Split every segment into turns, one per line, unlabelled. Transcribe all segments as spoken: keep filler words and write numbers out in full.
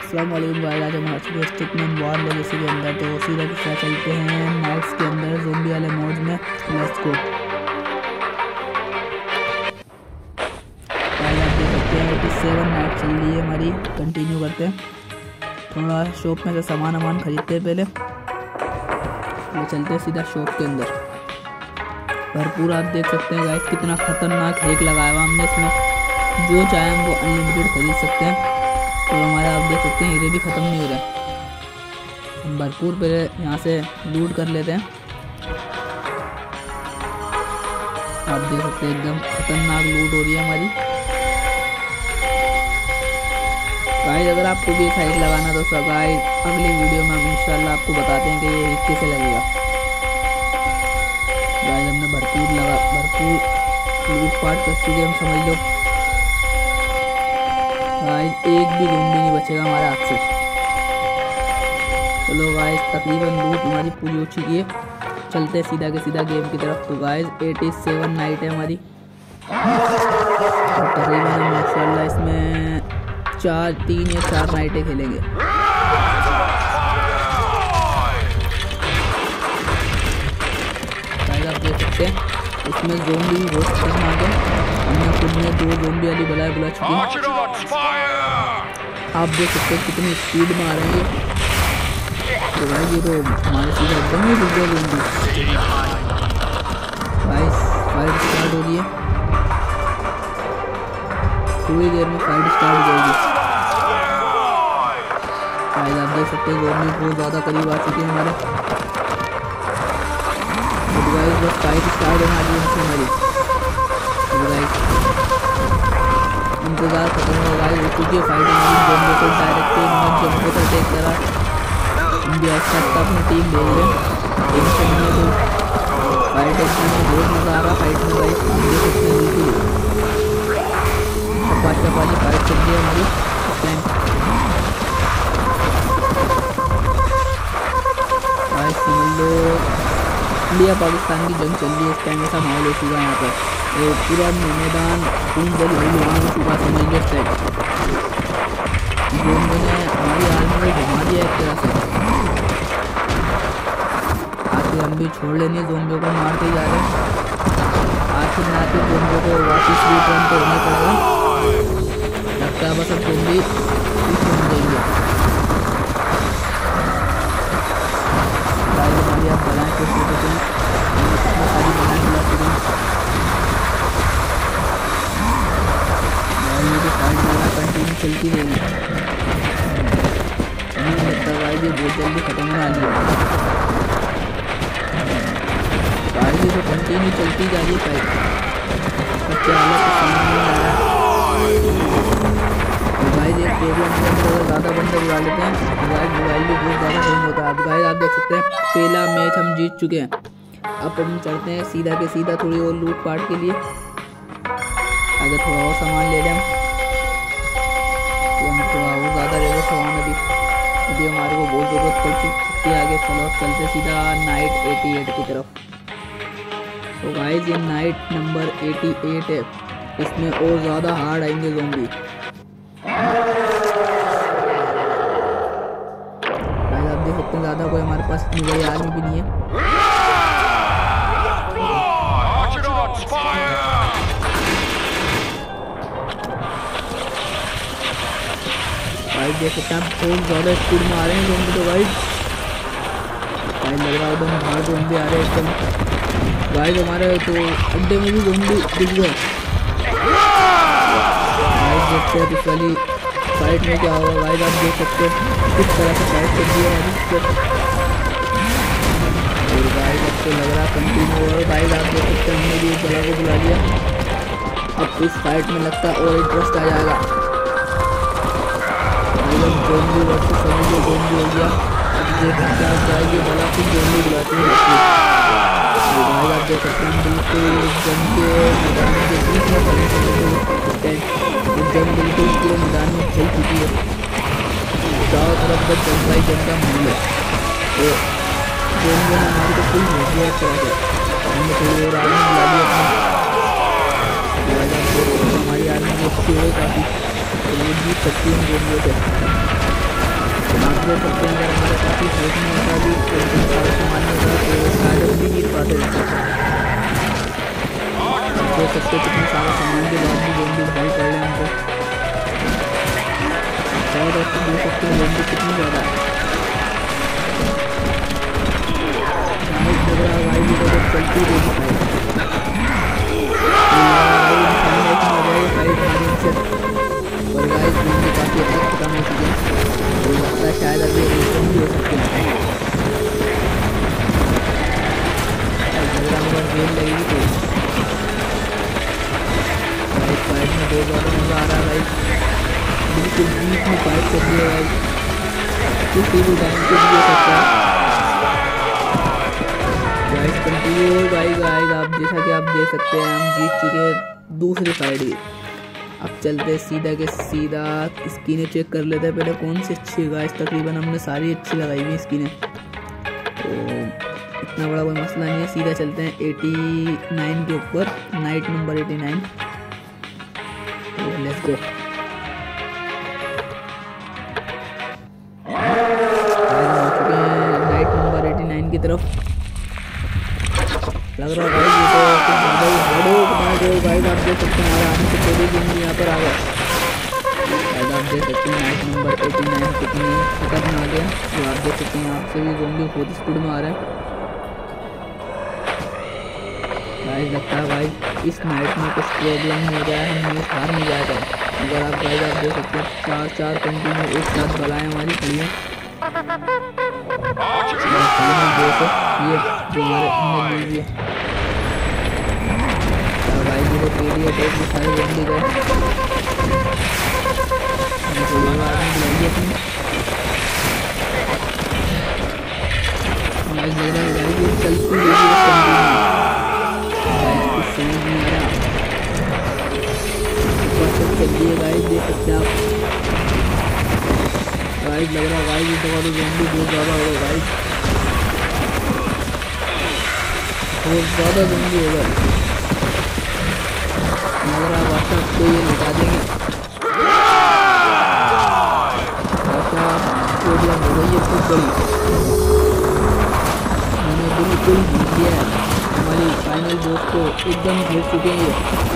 अस्सलाम वालेकुम गाइस, आज हम आ चुके हैं स्टिक में वॉर लेगेसी के अंदर। तो सीधा किस्सा चलते हैं नाइट्स के अंदर ज़ोंबी वाले मोड में। Let's go. गाइस आप देख सकते हैं सत्तासी नाइट चल रही है हमारी। कंटिन्यू करते हैं, थोड़ा शॉप में से सामान वामान खरीदते हैं पहले, तो चलते हैं सीधा शॉप के अंदर। भरपूर आप देख सकते हैं गाइस कितना खतरनाक हैक लगाया हुआ हमने इसमें। जो चाहे हम वो अनलिमिटेड खरीद सकते हैं। तो हमारा आप देख सकते हैं हीरे भी ख़त्म नहीं हो रहा। हम भरपूर पहले यहाँ से लूट कर लेते हैं। आप देख सकते हैं एकदम खतरनाक लूट हो रही है हमारी। गाइस अगर आपको भी साइड लगाना तो सब गाइस अगली वीडियो में हम इंशाल्लाह आपको बताते हैं कि ये कैसे लगेगा। गाइस हमने भरपूर लगा भरपूर लूट पाट कर चुके हम, समझ लो। गाइस एक भी ज़ोंबी नहीं बचेगा हमारे हाथ से। चलो गाइस तकरीबन लूट हमारी पूरी हो चुकी है। चलते हैं सीधा के सीधा गेम की तरफ। तो गाइस सत्तासी नाइट है हमारी। और तकरीबन हम माशाल्लाह इसमें चार तीन या चार नाइटें खेलेंगे। गाइस आप देख सकते हैं इसमें ज़ोंबी भी बहुत खतरनाक है। हमने खुद में दो ज़ोंबी वाली बलाएं बुला चुकी हैं। आप देख सकते हैं कितनी स्पीड में आ रहे हैं ये। तो भाई ये तो हमारे सीधा एकदम ही डूब गए ज़ोंबी। गाइस फाइट स्टार्ट हो रही है, थोड़ी देर में फाइट स्टार्ट हो जाएगी। गाइस आप देख सकते हैं ज़ोंबी बहुत ज़्यादा करीब आ चुके हैं हमारे। तो गाइस बस फाइट स्टार्ट होने वाली है हमारी। इंतजार खत्म हो गया है क्योंकि फाइट हमारी को डायरेक्ट जंप होकर अटैक करा। हम भी अच्छा अच्छा अपनी टीम भेज रहे हैं। टेंशन नहीं है कोई। फाइट में बहुत मज़ा आ रहा फाइट में। गाइस देख सकते हैं बिल्कुल पाँच पाँच फाइट चल रही है हमारी इस टाइम। गाइस समझ लो इंडिया पाकिस्तान की जंग चल रही है इस टाइम। ऐसा माहौल हो चुका है यहाँ पर। तो पूरा मैदान खून जल वहाँ हो चुका समझ लो इस टाइम। ज़ोंबी ने हमारी आर्मी को घुमा दिया एक तरह से। आखिर हम भी छोड़ लेंगे, ज़ोंबियों को मारते जा रहे हैं। आखिर ना आखिर ज़ोंबियों को वापस रिटर्न तो होना पड़ेगा। लगता है बस अब ज़ोंबी पीछे हो जाएंगे। हमारी आप बनाए कुछ कितनी सारी बनाए बुला चुके हैं। फाइट वाला कंटिन्यू चलती रहेगी। नहीं लगता गाइस ये बहुत जल्दी खत्म होने वाली है। गाइस ये तो कंटिन्यू चलती जा रही है फाइट। सबसे अलग तो समझ नहीं आ रहा है। तो गाइस एक प्रॉब्लम के अंदर ज़्यादा बंदे बुला लेते हैं। गाइस मोबाइल भी बहुत ज़्यादा हैंग होता है। अब गाइस आप देख सकते हैं पहला मैच हम जीत चुके हैं। अब हम चढ़ते हैं सीधा के सीधा थोड़ी और लूट पाट के लिए। अगर थोड़ा और सामान ले लें हम थोड़ा और ज़्यादा रहेगा सामान। अभी अभी हमारे को बहुत ज़रूरत पड़ चुकी है आगे। चलो चलते सीधा नाइट अठासी की तरफ। तो गाइस ये नाइट नंबर अठासी है। इसमें और ज़्यादा हार्ड आएंगे ज़ोंबी। गाइस आप देख सकते हैं ज़्यादा कोई हमारे पास इतनी बड़ी आर्मी भी नहीं है। गाइस देख सकते हैं बहुत ज़्यादा स्पीड में आ रहे हैं ज़ोंबी। तो गाइस गाइस लग रहा है एकदम हार्ड ज़ोंबी आ रहे हैं एकदम। गाइस हमारे तो अड्डे में भी ज़ोंबी दिख गए। गाइस देखते हैं इस वाली फाइट में क्या होगा। गाइस आप देख सकते हैं किस तरह से फाइट कर दी है हमारी। और गाइस अब तो लग रहा है कंटिन्यू हो। गाइस आप देख सकते हैं हमने भी एक जगह को बुला लिया। अब इस फाइट में लगता है और इंटरेस्ट आ जाएगा। ज़ोंबी वर्सेस समझ लो ज़ोंबी हो गया। अब देखते हैं क्या जाएगी भला फिर ज़ोंबी बुलाते हैं। गाइस आप देख सकते हैं बिल्कुल जंग के मैदान के बीच में खड़े हैं। जंग बिल्कुल पूरे मैदान में फैल चुकी है। चारों तरफ बस चल रहा है जंग का मामला। तो ज़ोंबी ने हमारे को फुल भेज दिया एक तरह से। हमने थोड़ी और आर्मी बुला ली अपनी। हमारी आर्मी अच्छी है काफ़ी। तो ये जीत सकती है ज़ोंबियों से। देख सकते हैं अगर हमारे पास ही फाइट में होता भी तो इतना सारा सामान होता तो शायद हम भी जीत पाते थे। देख सकते हैं कितना सारा सामान के बाद भी ज़ोंबी भाई पड़ रहे हैं हमको। शायद आपको देख सकते हैं ज़ोंबी कितनी ज़्यादा है। भाई भी तो चलती रहेगी फाइट और गाइस ज़ोंबी काफ़ी हद तक खत्म हो चुके हैं। तो लगता है शायद अभी रिटर्न भी हो सकते हैं। झगड़ा मगर गेम लगेगी तो गाइस फाइट में बहुत ज़्यादा मज़ा आ रहा है। भाई बिल्कुल बीच में फाइट कर दिया भाई, किसी भी टाइम पे भी हो सकता है। गाइस कंटिन्यू भाई गाइस आप जैसा कि आप देख सकते हैं हम जीत चुके हैं दूसरी फाइट भी। अब चलते सीधा के सीधा स्किनें चेक कर लेते हैं पहले कौन सी अच्छी है। गाइस तकरीबन हमने सारी अच्छी लगाई हुई स्किनें तो इतना बड़ा कोई मसला नहीं है। सीधा चलते हैं नवासी के ऊपर, नाइट नंबर नवासी। Let's go. आ चुके हैं नाइट नंबर नवासी की तरफ। लग रहा है भाई ये तो कुछ ज़्यादा ही हार्ड हो बना जो गाइस आप देख सकते हैं हमारे आने से पहले ज़ोंबी यहाँ पर आ गए। गाइस आप देख सकते हैं नाइट नंबर नवासी कितनी खतरनाक है। तो आप देख सकते हैं आपसे भी ज़ोंबी बहुत स्पीड में आ रहा है। गाइस लगता है भाई इस नाइट में कुछ प्रॉब्लम हो जाए, हम मैच हार नहीं जाएगा। अगर आप गाइस आप देख सकते हैं चार चार कंटिन्यू एक साथ बलाएँ हमारी खड़ी हैं। ये जो हमारे अंदर मिल गई भाई जी को पेड़ी है तो सारे ज़ोंबी गए। बुलाइए अपनी गाइस लग रहा है गाइस ये चलती रहेगी कुछ समझ नहीं आ रहा। सब चल रही है गाइस देख सकते हैं आप। गाइस लग रहा है गाइस इस दफा तो ज़ोंबी बहुत ज़्यादा होगा गाइस, बहुत ज़्यादा ज़ोंबी होगा। लग रहा है बादशाह को ये लुटा देंगे। बादशाह प्रॉब्लम हो गई है खूब बड़ी, मैंने बिल्कुल जीत लिया है। हमारी फाइनल बॉस को एकदम घेर चुके हैं ये।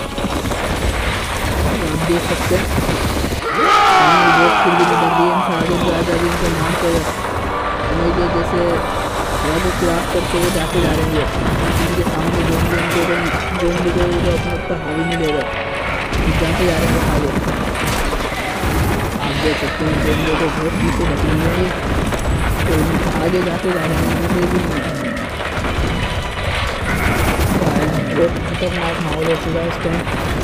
आप देख सकते हैं फाइनल बॉस फिर भी निकल दिए इनसे आगे से आगे भी इनसे मारते हुए समझिए जैसे राजू क्रॉस करते हुए जाते जा रहे हैं। इनके सामने ज़ोंबी उनको ज़ोंबी को वो अपने ऊपर हावी नहीं ले रहे, जाते जा रहे हैं आगे। आप देख सकते हैं ज़ोंबी को बहुत पीछे ढकेलेंगे तो आगे जाते जा रहे हैं। फिर भी बहुत खतरनाक माहौल हो चुका है इस टाइम।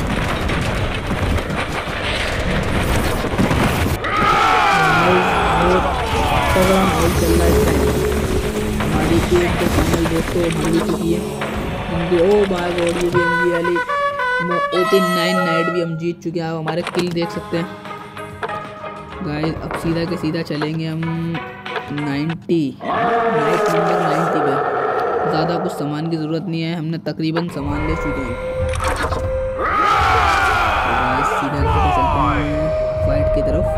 बहुत तगड़ा माहौल चल रहा है इस टाइम। हमारी टीम तो फाइनल दोस्तों मर भी चुकी है इनकी। ओ बाय गॉड ये भी एम जी वाली नवासी नाइट भी हम जीत चुके हैं। आप हमारे किल देख सकते हैं गाइस। अब सीधा के सीधा चलेंगे हम नब्बे नाइट नंबर नब्बे पे। ज़्यादा कुछ सामान की ज़रूरत नहीं है, हमने तकरीबन सामान ले चुके हैं। गाइस सीधा के सीधा चलते हैं फाइट की तरफ।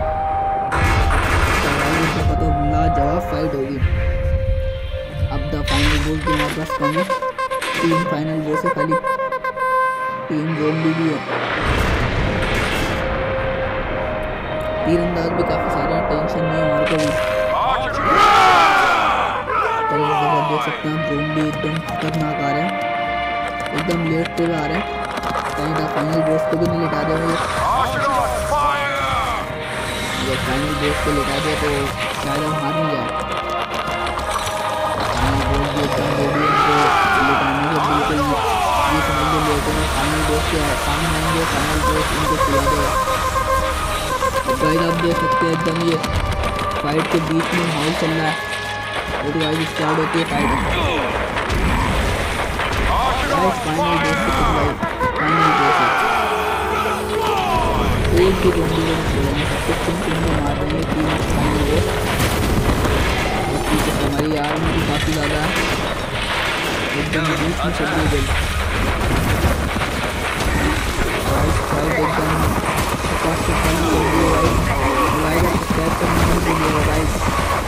तो लाजवाब फाइट होगी। अब द फाइनल बॉस भी हमारे पास कम है, तीन फाइनल बॉस है खाली, तीन ज़ोंबी भी है, तीरंदाज भी काफ़ी सारे, टेंशन नहीं है हमारे को भी। तो देख सकते हैं ज़ोंबी एकदम खतरनाक आ रहे हैं, एकदम लेट पे आ रहे हैं। कहीं द फाइनल बॉस को भी नहीं लिटा देगा ये फाइनल बॉस को लिटा दिया तो शायद हम हार नहीं जाए। फाइनल बॉस भी एकदम रेडी है उनको लिटाने के, बिल्कुल ये समझ के लेते हैं फाइनल बॉस के सामने आएंगे, फाइनल बॉस इनको खिला देगा। गाइस आप देख सकते हैं एकदम ये फाइट के बीच में माहौल चल रहा है और तो गाइस स्टार्ट होती है फाइट। गाइस फाइनल बॉस के फाइनल बॉस है एक भी ज़ोंबी को नहीं छोड़ेंगे, सब कुछ तुम तुम में मार देंगे तीन फाइनल बॉस। ठीक है हमारी आर्मी भी काफ़ी ज़्यादा है, एकदम बीच में चल रही गई गाइस। फाइट एकदम पचास से कम चल रही है गाइस। लाइक सब्सक्राइब करना नहीं भूलिएगा गाइस।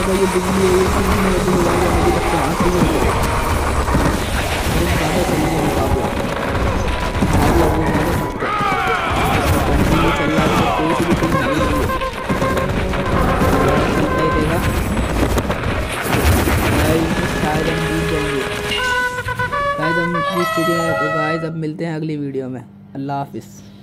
भाई ये बिजली है, ये बिजली है, बिजली है, मेरी तक कहाँ से हो गया? अरे ज़्यादा चली गई मुकाबला, भाग लगो मेरे मुझ पर। कंटिन्यू चल रहा है, कोई सी भी टीम नहीं रही है, चलता ही रहेगा। गाइस शायद हम जीत जाएंगे, गाइस हम जीत चुके हैं। तो गाइस अब मिलते हैं अगली वीडियो में, अल्लाह हाफिज़।